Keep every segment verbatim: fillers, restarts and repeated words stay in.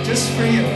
just for you.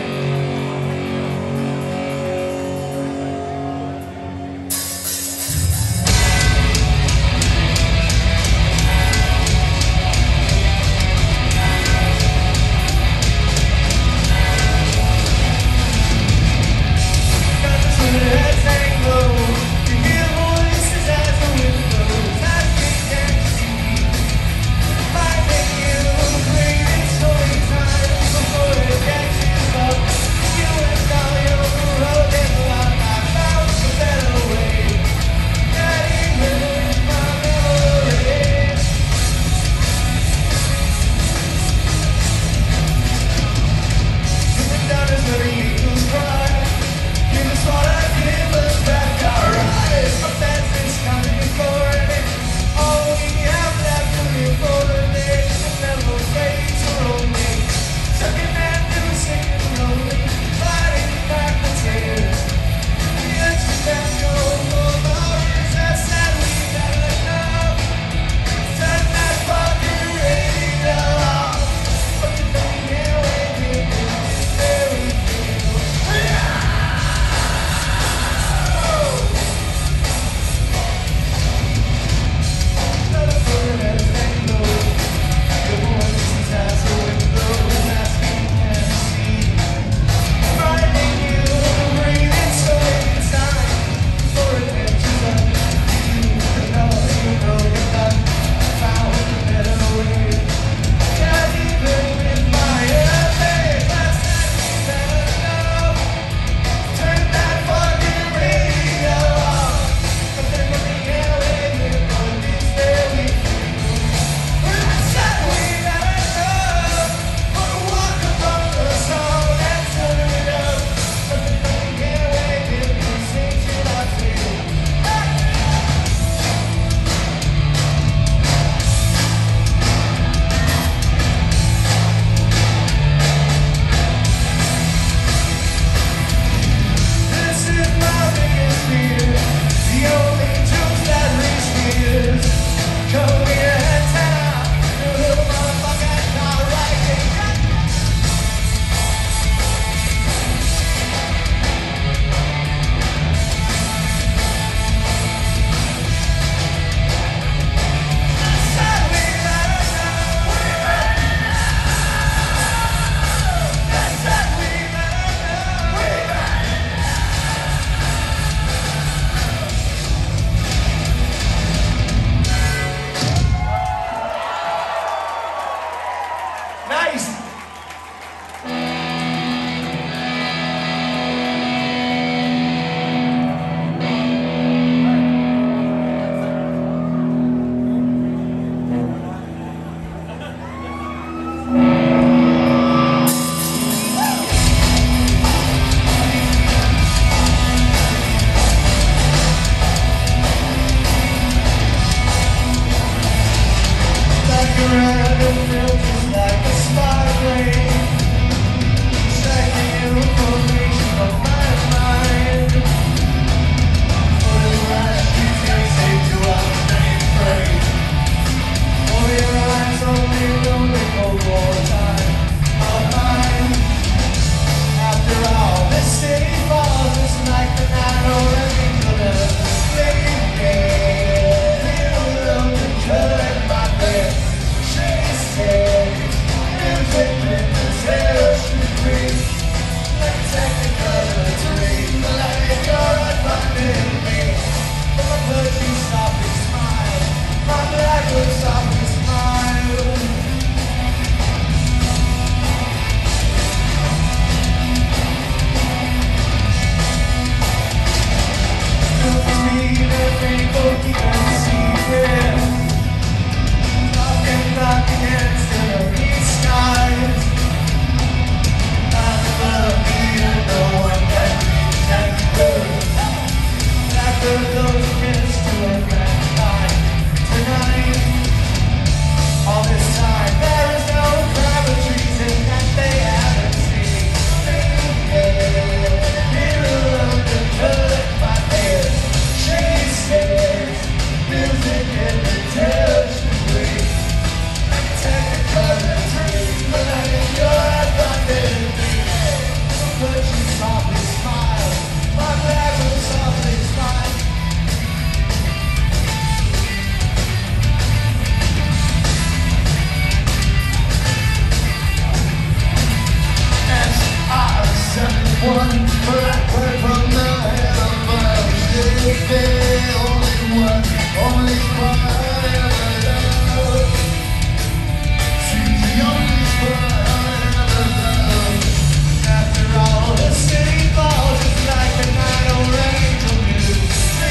only spot I ever loved. She's the only spot I ever loved. After all the city falls, it's like a night on Angel News.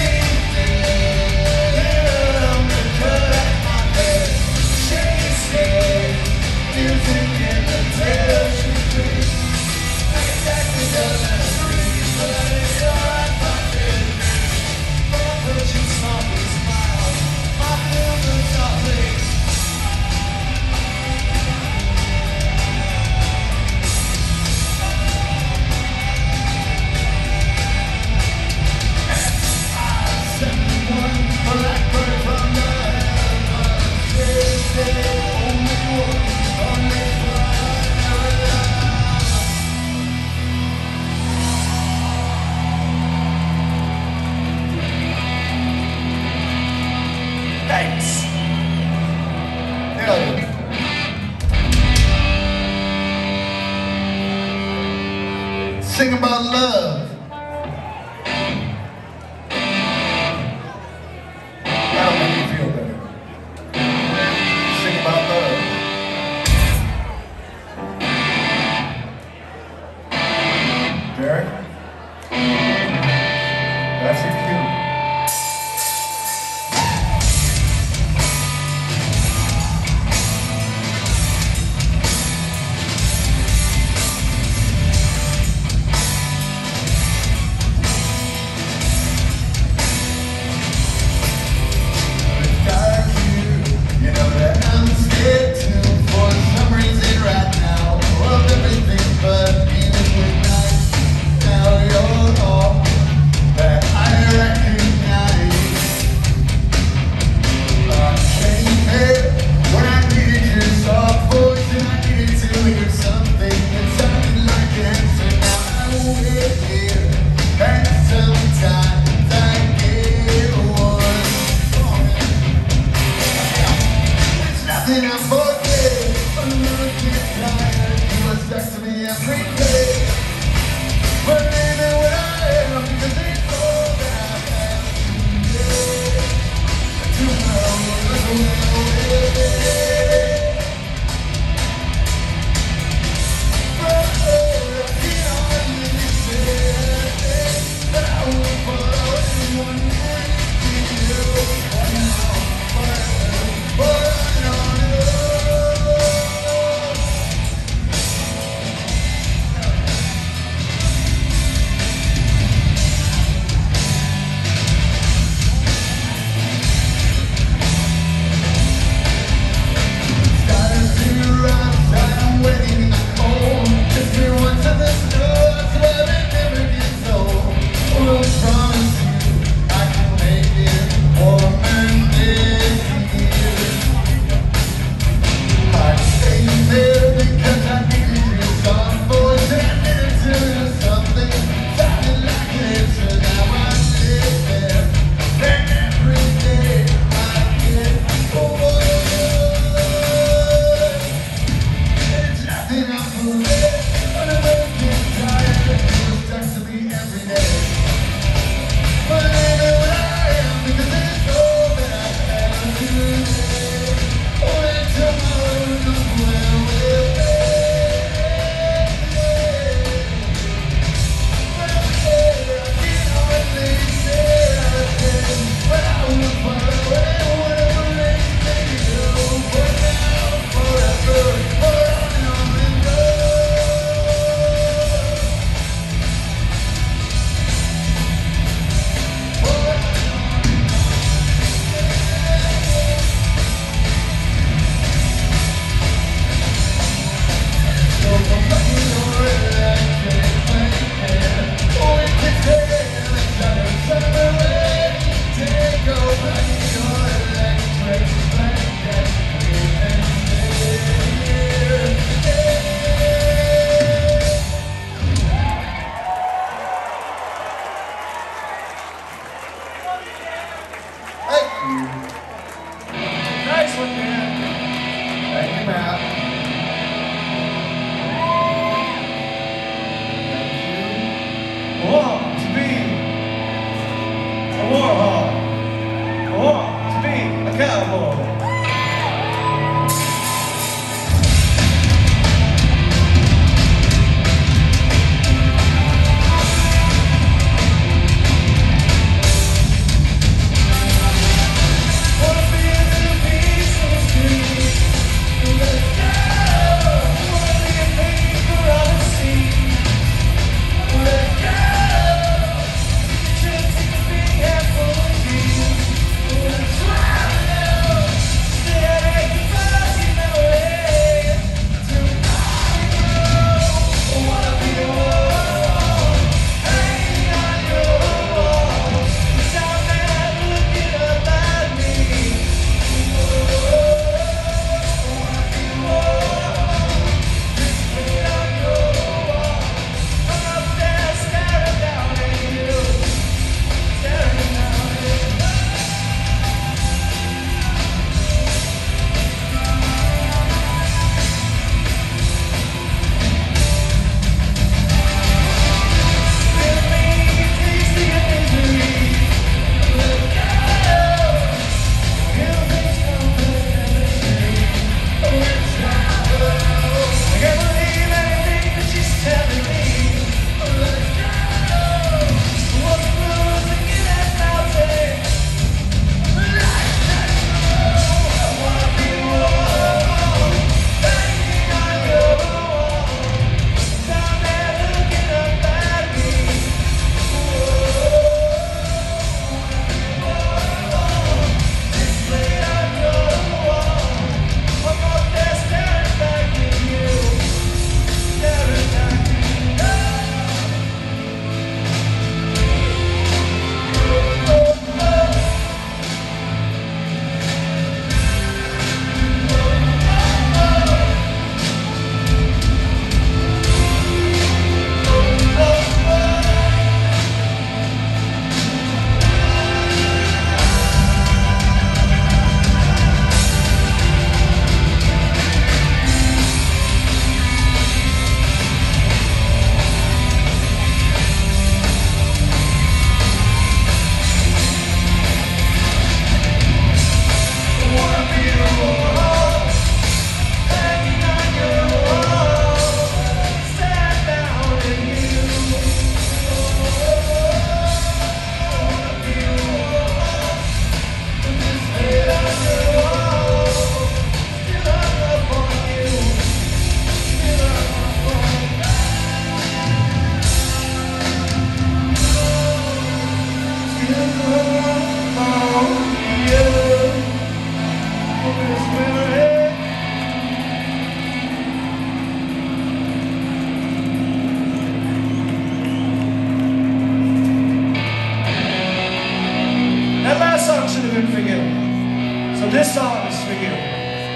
Thanks. Yeah. Sing about love. That'll make you feel better. Sing about love. Derek? That's your cue. Nice one, man. Thank you, Matt. Want to be a warhol. Want song should have been for you. So this song is for you.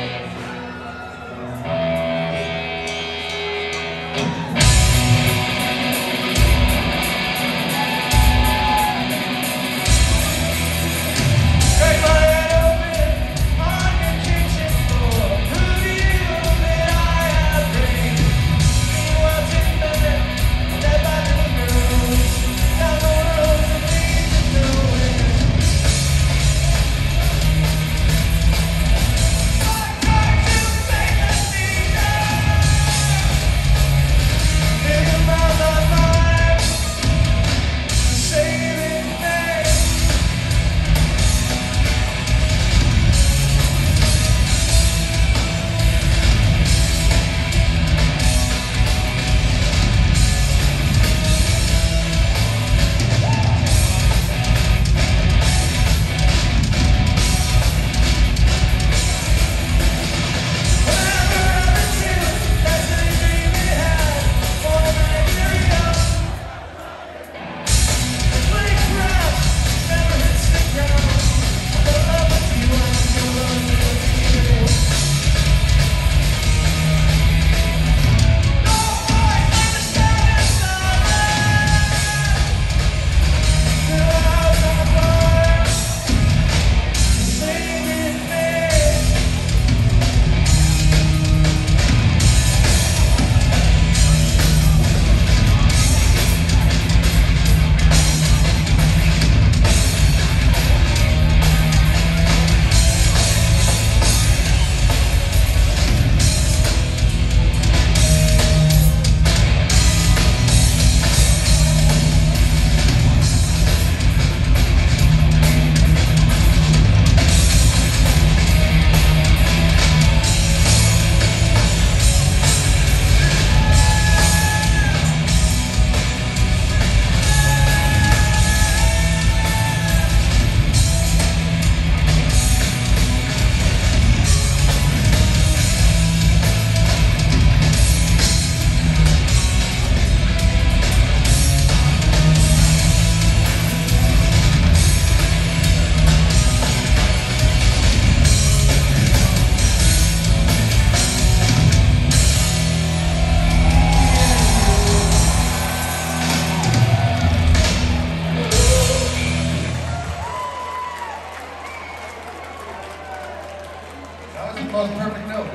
Most perfect note.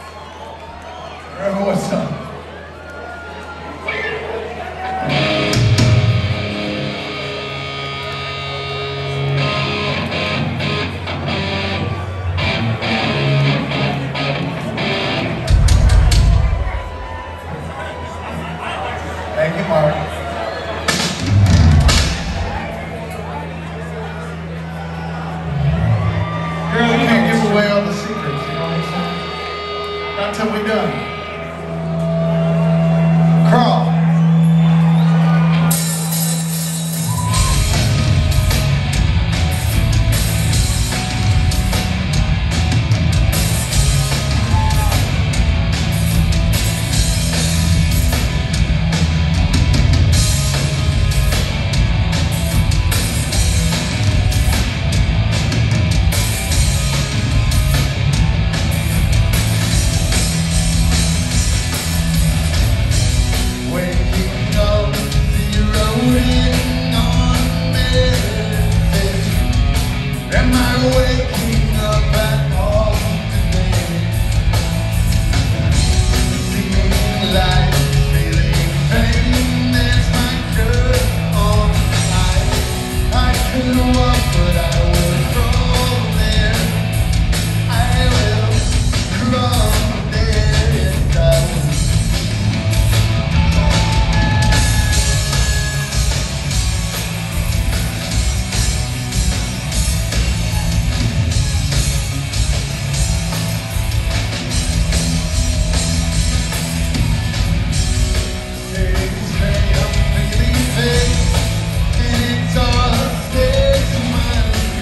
Wherever was sung. Thank you, Mark. Girl, you can't give away all the secrets. Not till we're done. Crawl. It's all a state of mind.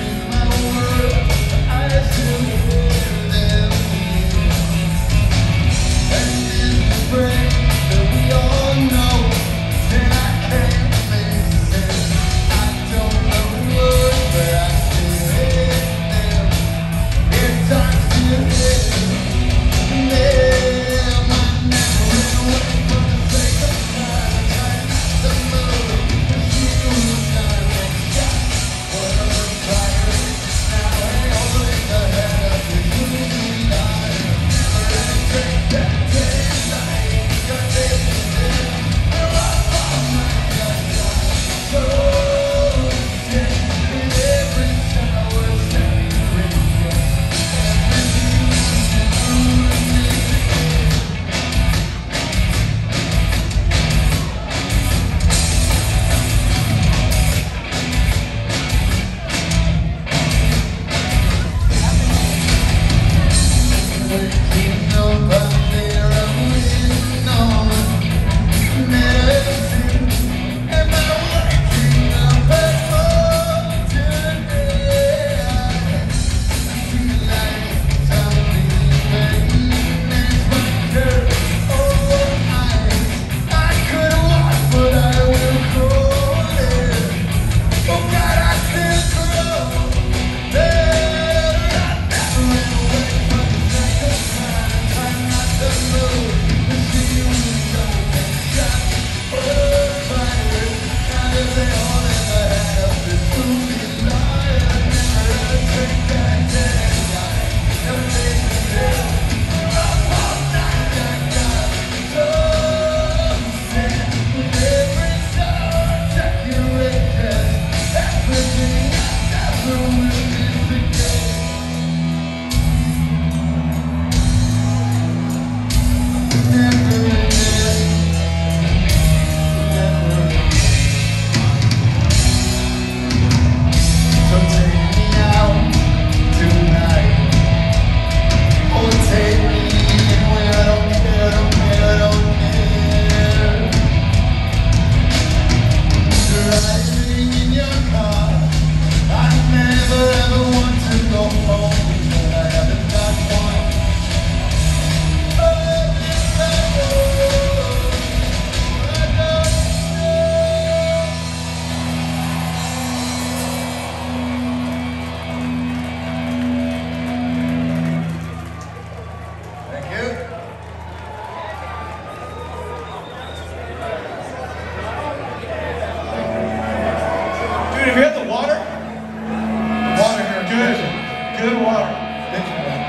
good water. Good job.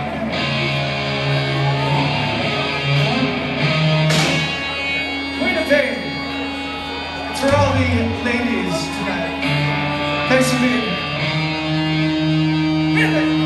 Queen of Pain. It's for all the ladies tonight. Thanks for being here. Really?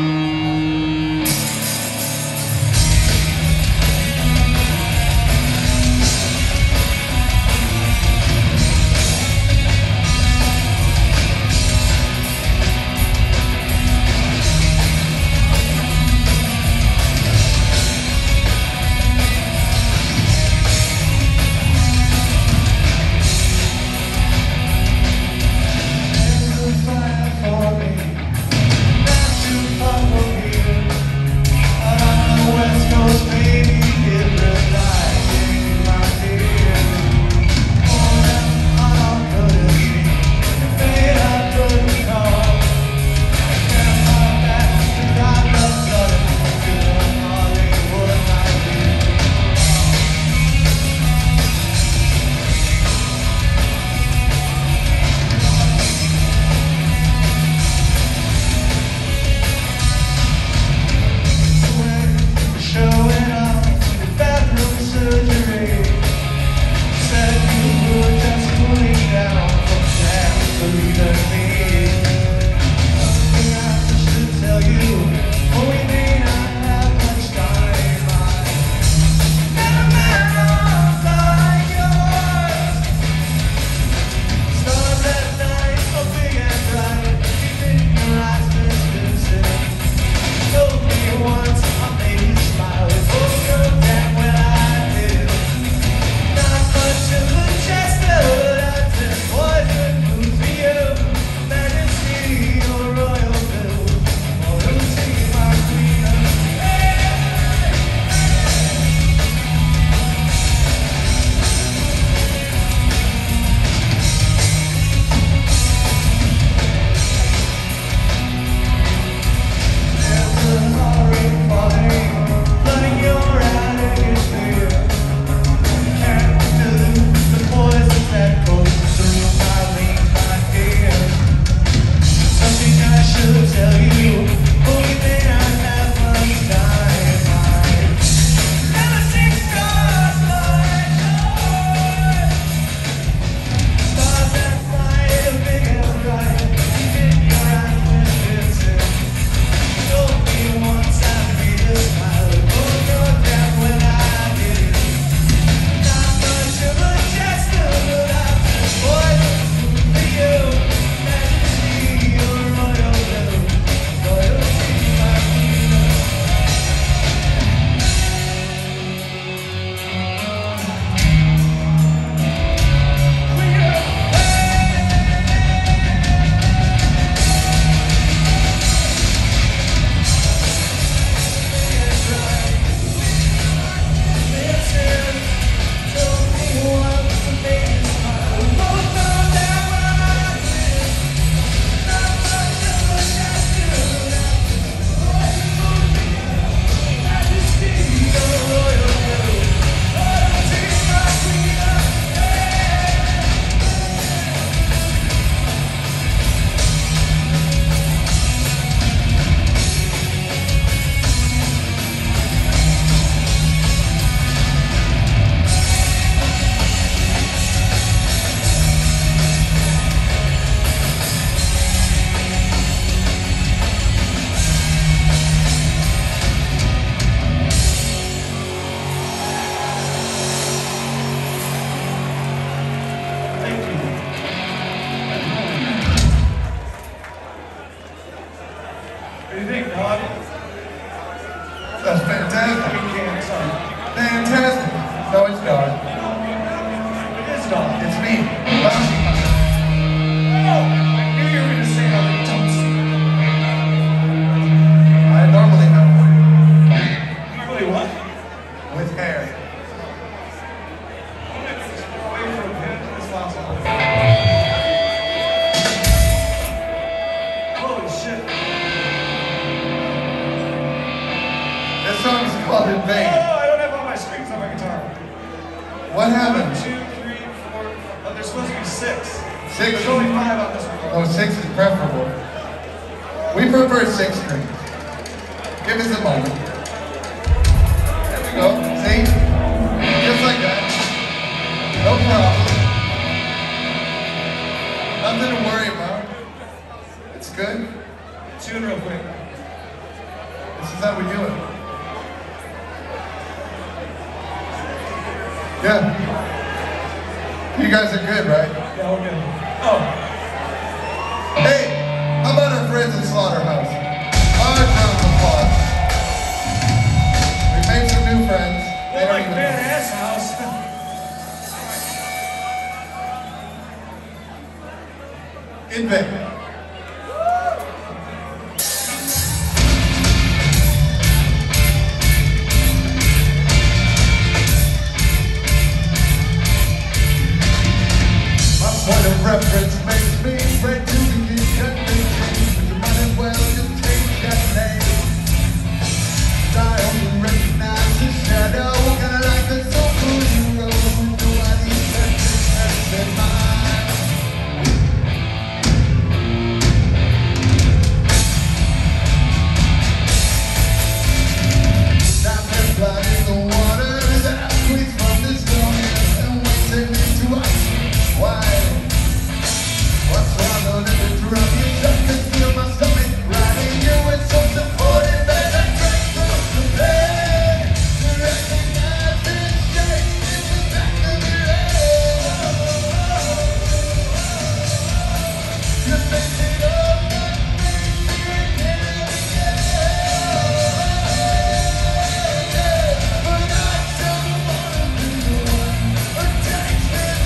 That's fantastic. Fantastic. No, it's not. It is not. It's me. Oh, I knew you were going to say how they toast. I normally have Normally what? one. With hair. Away from him as possible. Holy shit. This song's called In Oh, Vain. I don't have all my strings on my guitar. What One, happened? two, three, four. Oh, there's supposed to be six. Six? There's only five on this one. Oh, six is preferable. We prefer six strings. Give us a moment. There we go. See? Just like that. No problem. Nothing to worry about. It's good. Tune real quick. This is how we do it. Yeah. You guys are good, right? Yeah, we're good. Oh. Hey, how about our friends at Slaughterhouse? Hard round of applause. We made some new friends. They More don't like even Badass House. In vain. Point of reference makes me afraid to begin convincing, but you might as well just take that name. I only recognize the shadow, kinda like a soulful hero who nobody has in mind. Time has flooded the water that I squeeze from this morning and wasted me to ice. Why? What's swallowed in the drum? You just can feel my stomach riding you with so supported that I drank from the bed. To recognize this shape in the back of your head. You think it up and makes you again and again. But I don't wanna be the one who takes this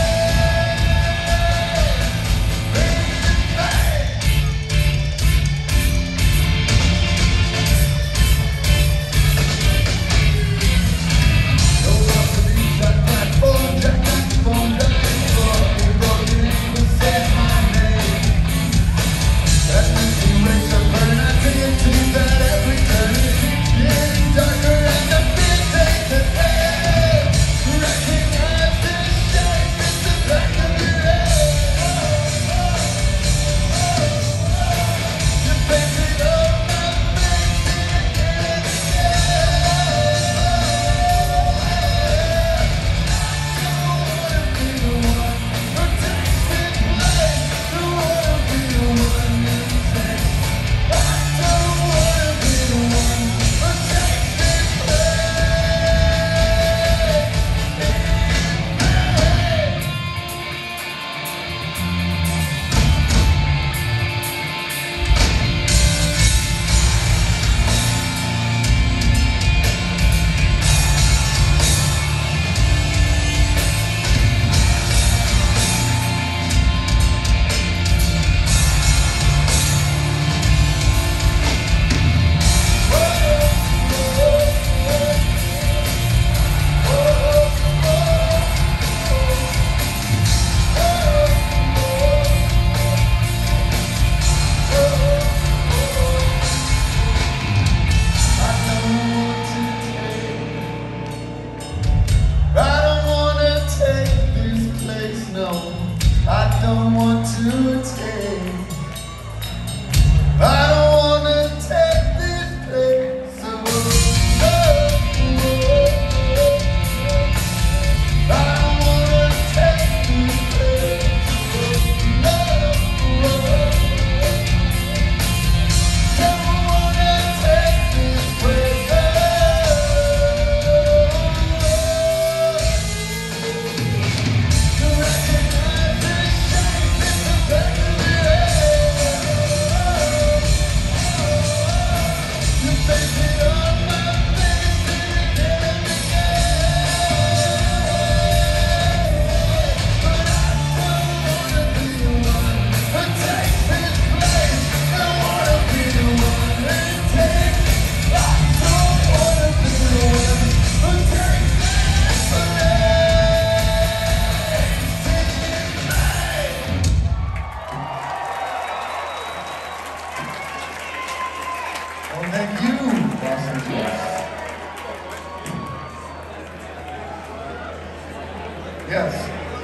Yes.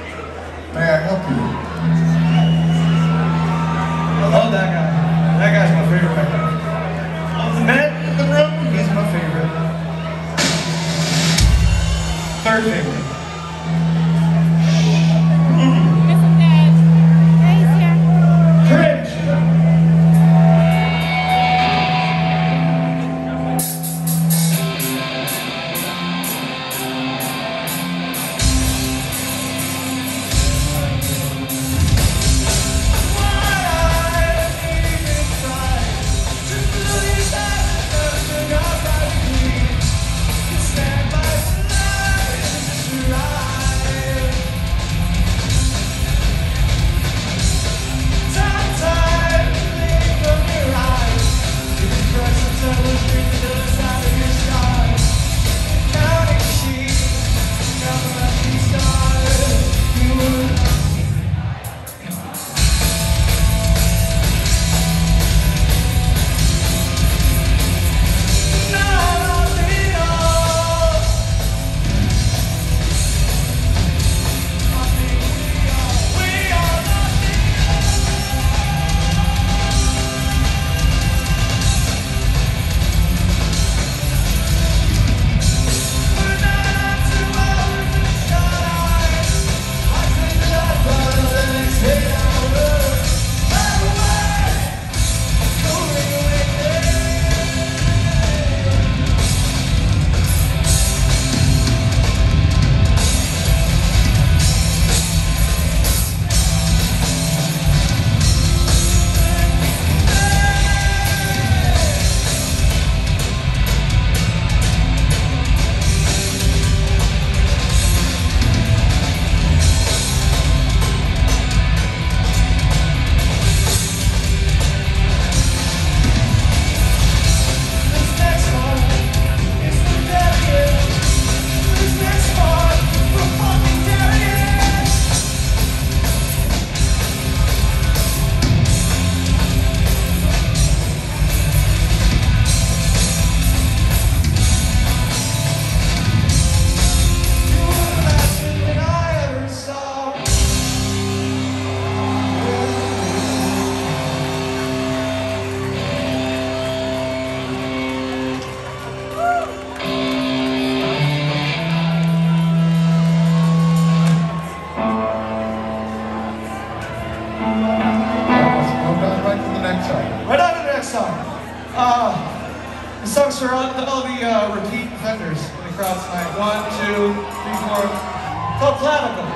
May I help you? I love that guy. That guy's my favorite right now. Man in the room. Right on to the next song. Uh, the song's for all the, all the uh, repeat offenders in the crowd tonight. One, two, three, four. It's called Clavicle.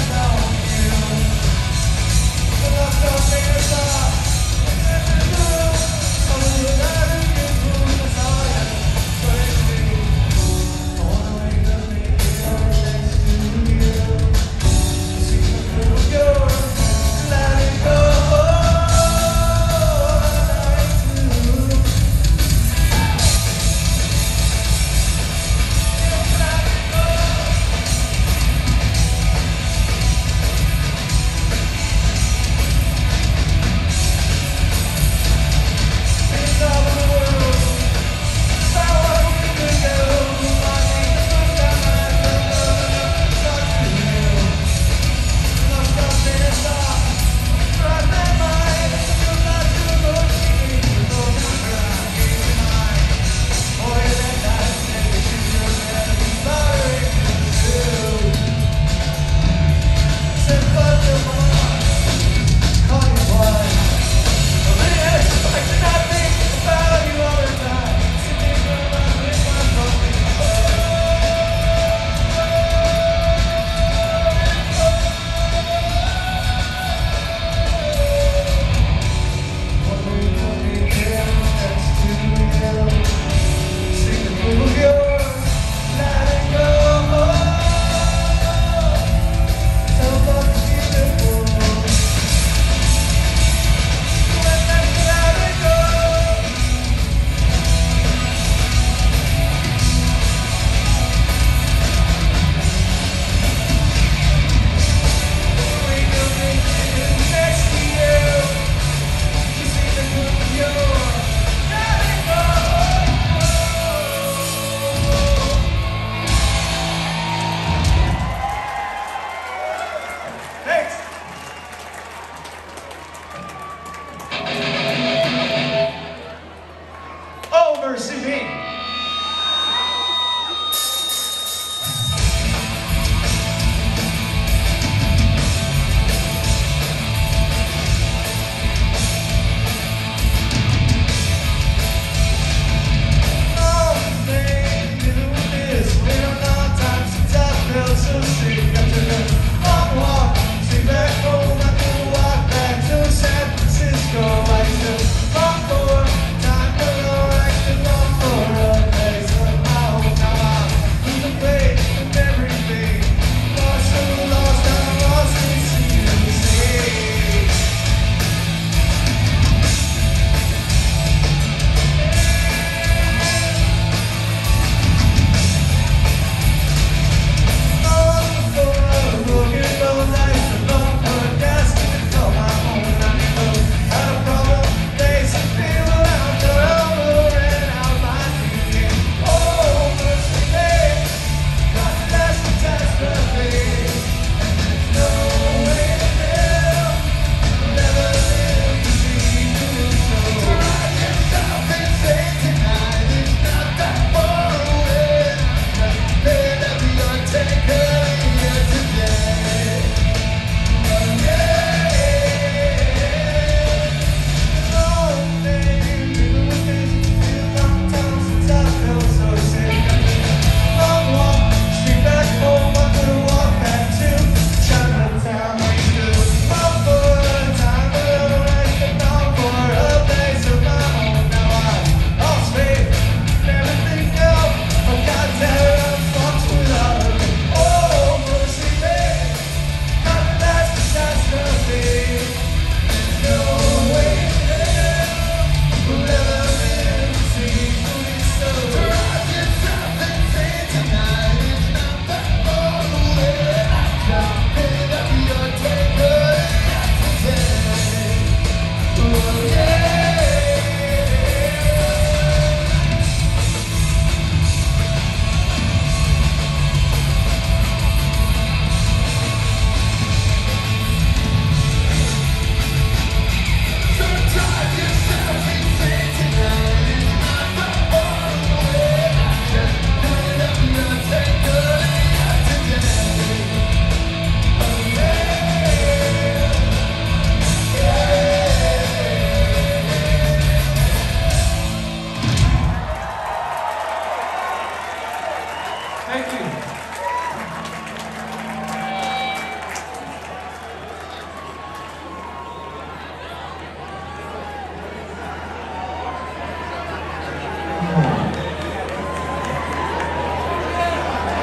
There's a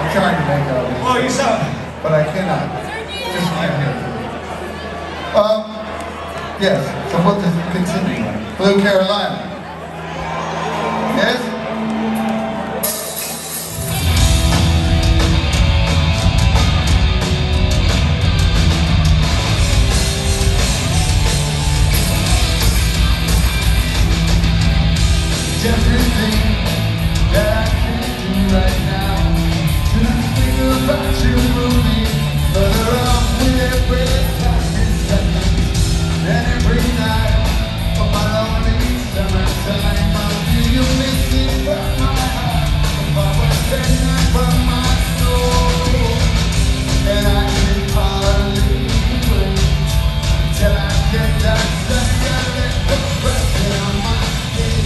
I'm trying to make out. Well, you sound. But I cannot. Just can't hear it. Um, yes, so we'll just continue. Blue Carolina. Yes? Everything that I can do right now to think about you moving further up with every passing second and every night of my lonely summertime. I'll feel you missing from my heart, if I was taken from my soul, and I can hardly wait till I get that second breath in my skin.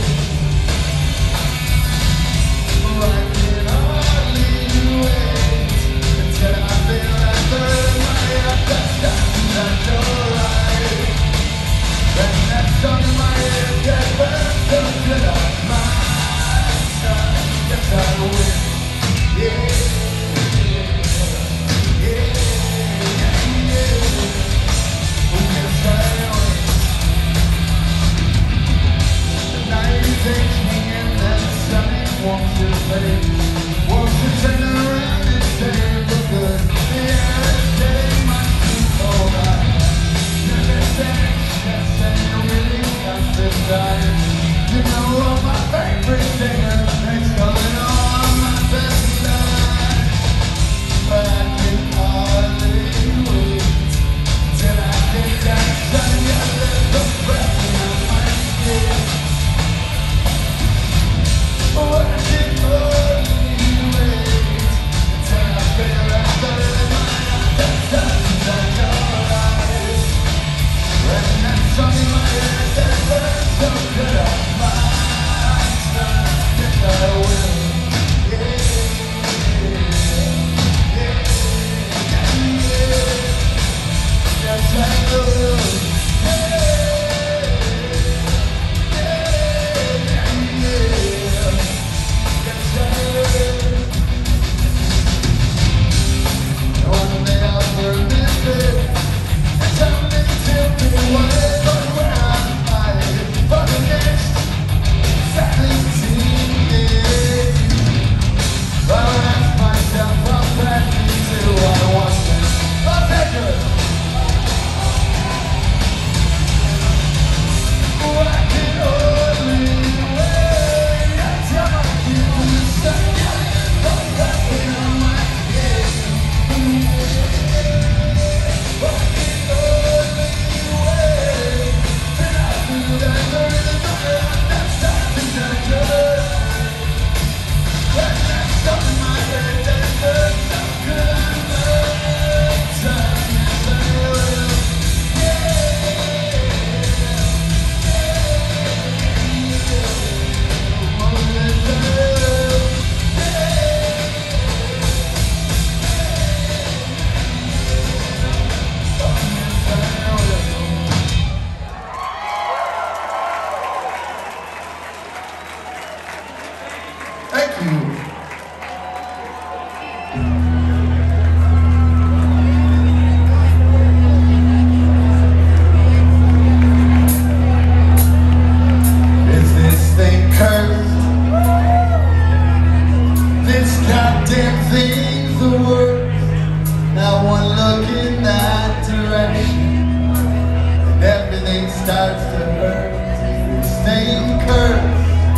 Starts to hurt, the same curse.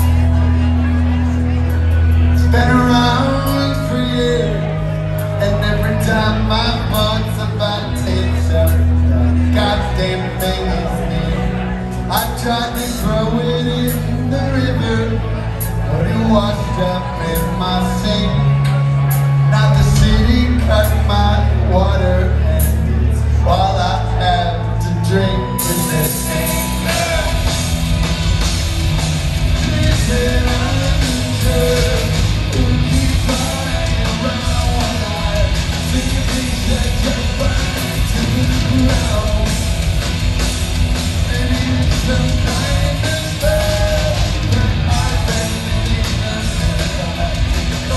It's been around for years, and every time my thoughts about takes up, that goddamn thing is near. I tried to throw it in the river, but it washed up in my sink. Now the city cut my water, and it's all I have to drink. In this same bed, listen, I'm sure we'll keep flying around one night, thinking things that just burn to the ground. Maybe it's some kind of spell that I've been thinking of.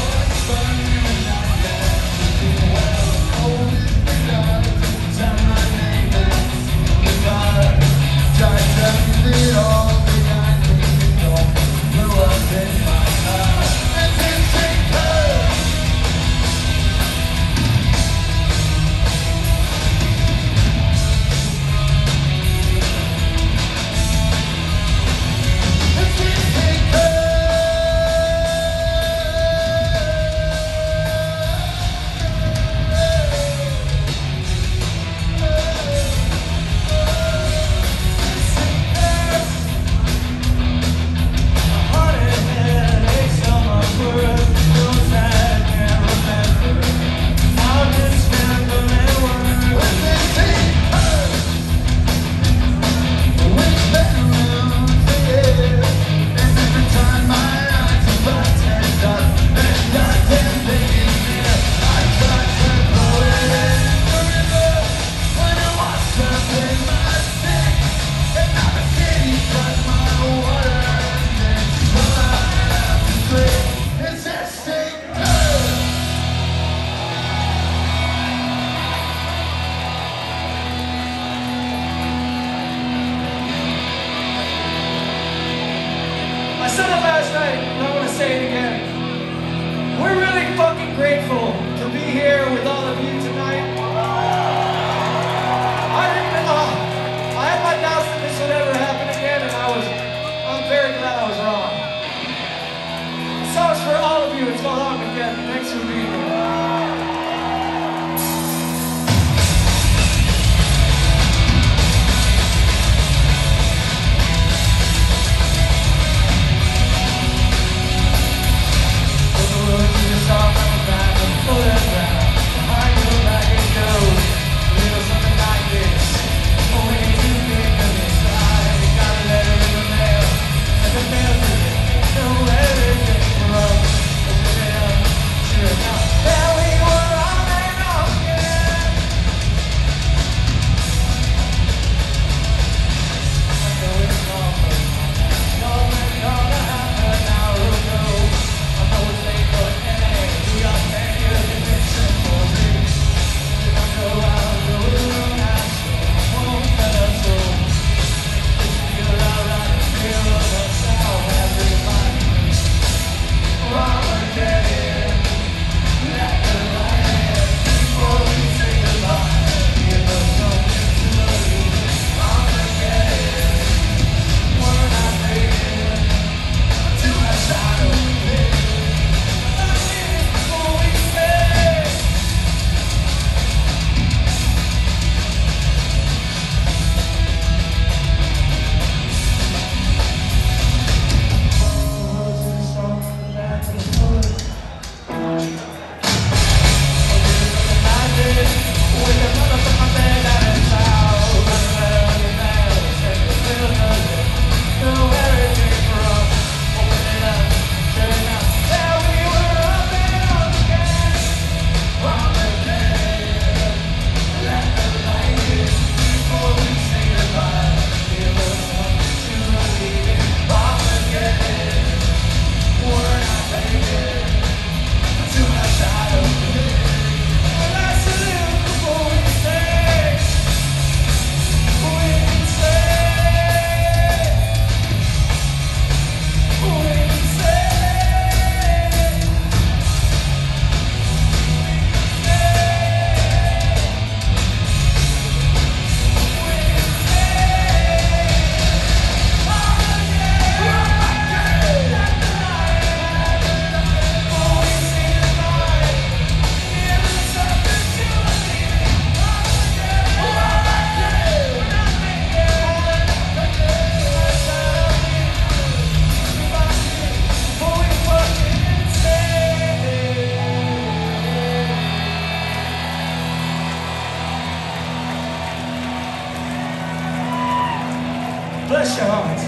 shot.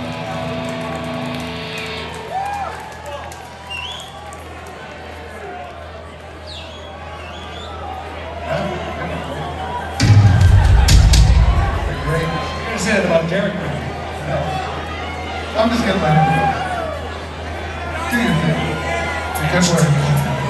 Great. You're gonna say that about Derek. No. I'm just gonna let it go. Do your thing. Good work.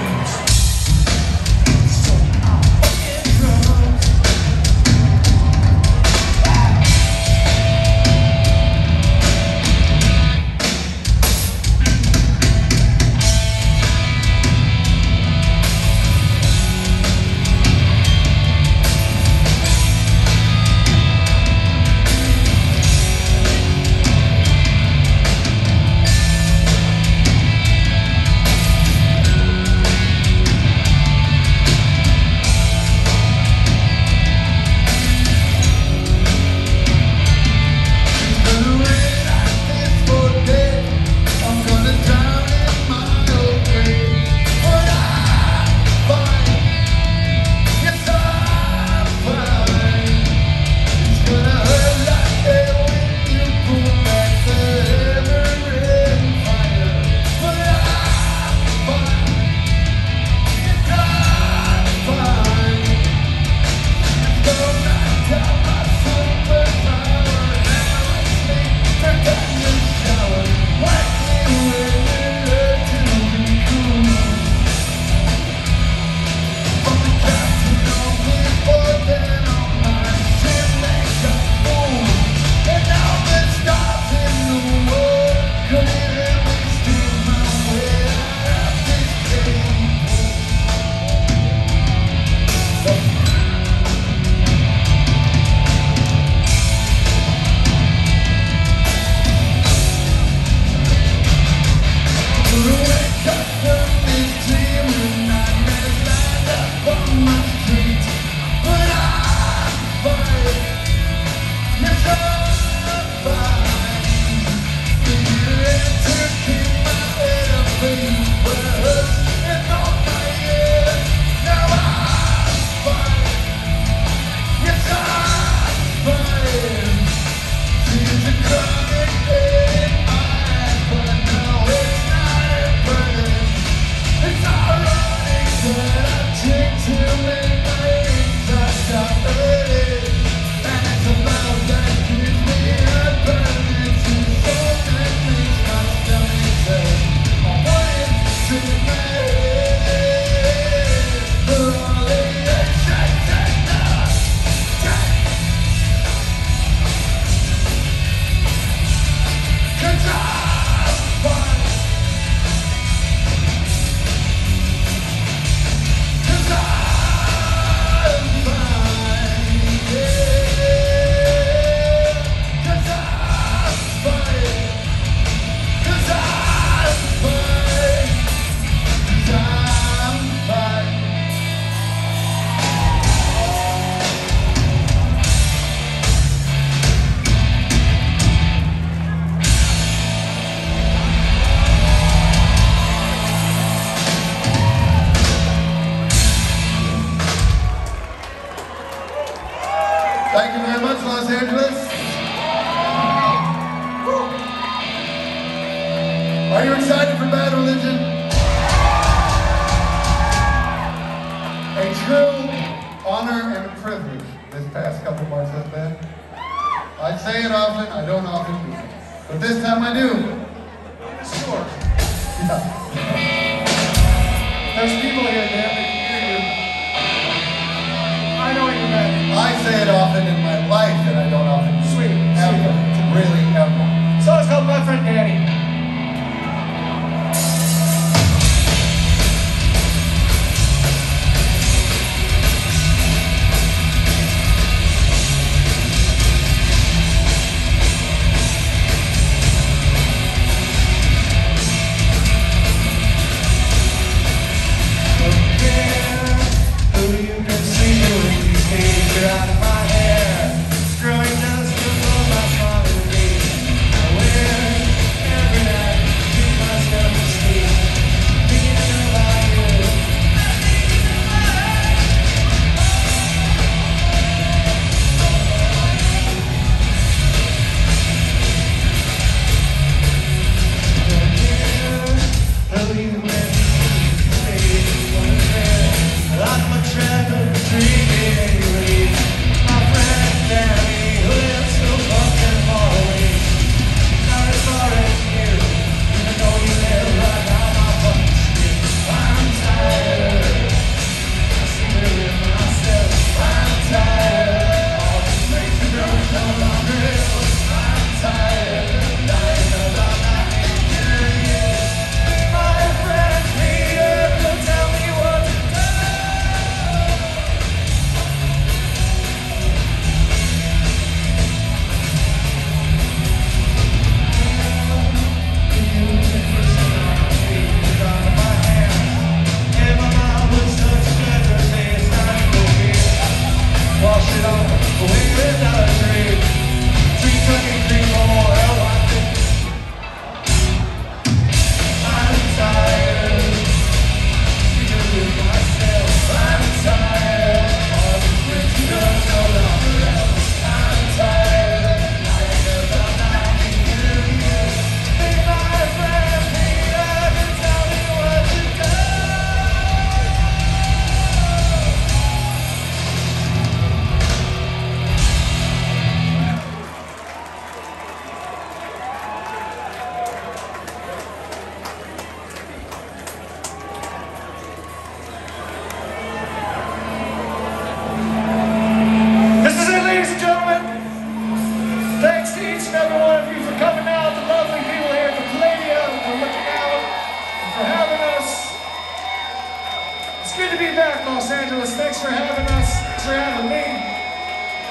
Thank you very much, Los Angeles. Are you excited for Bad Religion? A true honor and a privilege this past couple months has been. I say it often, I don't often do it. But this time I do. Sure. Yeah. There's people here, Dan, that can hear you. I know what you meant. I say it often in my life that I don't often do. Sweet, Ever. sweet. Really, ever. So let's help my friend Danny. Out of my hair, growing dust above my body. I wear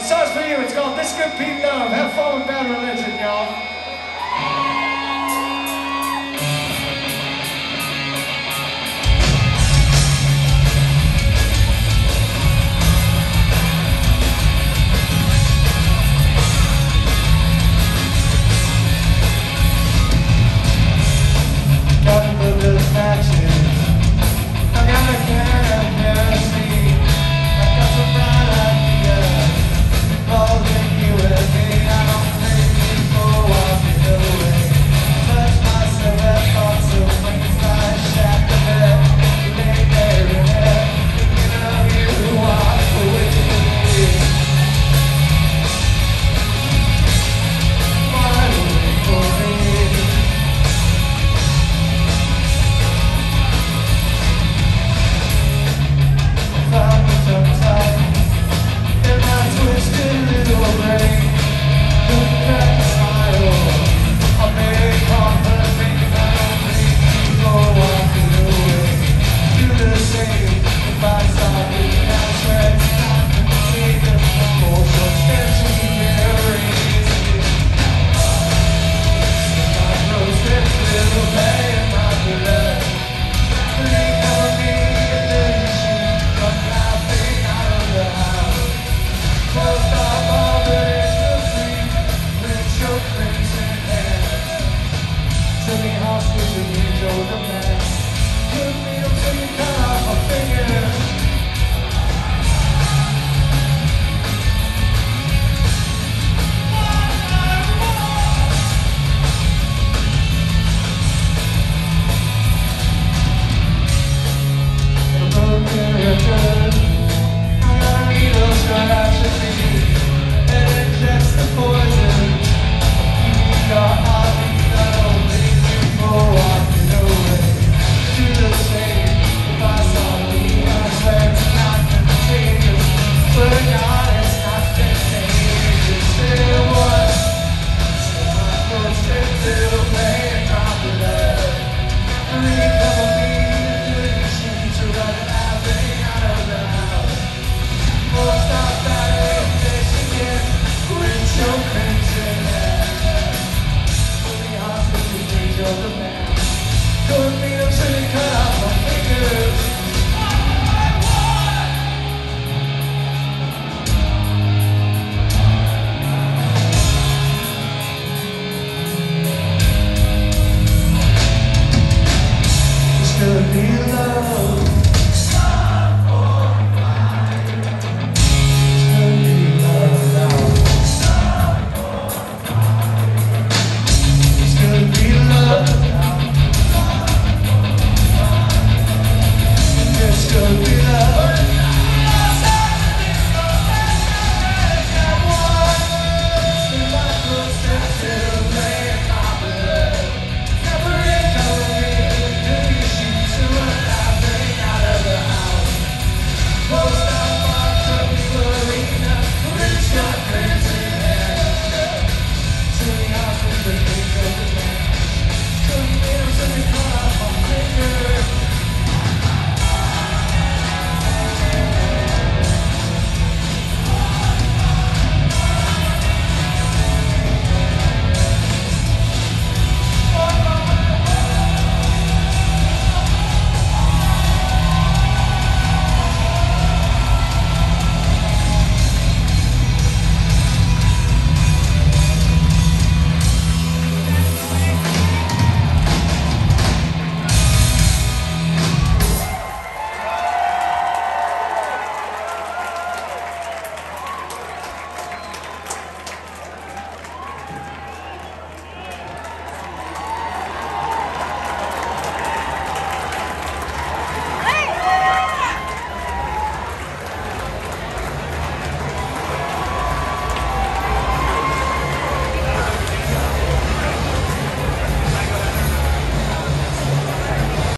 This song's for you. It's called This Good Pete Love. Have fun with Bad Religion, y'all.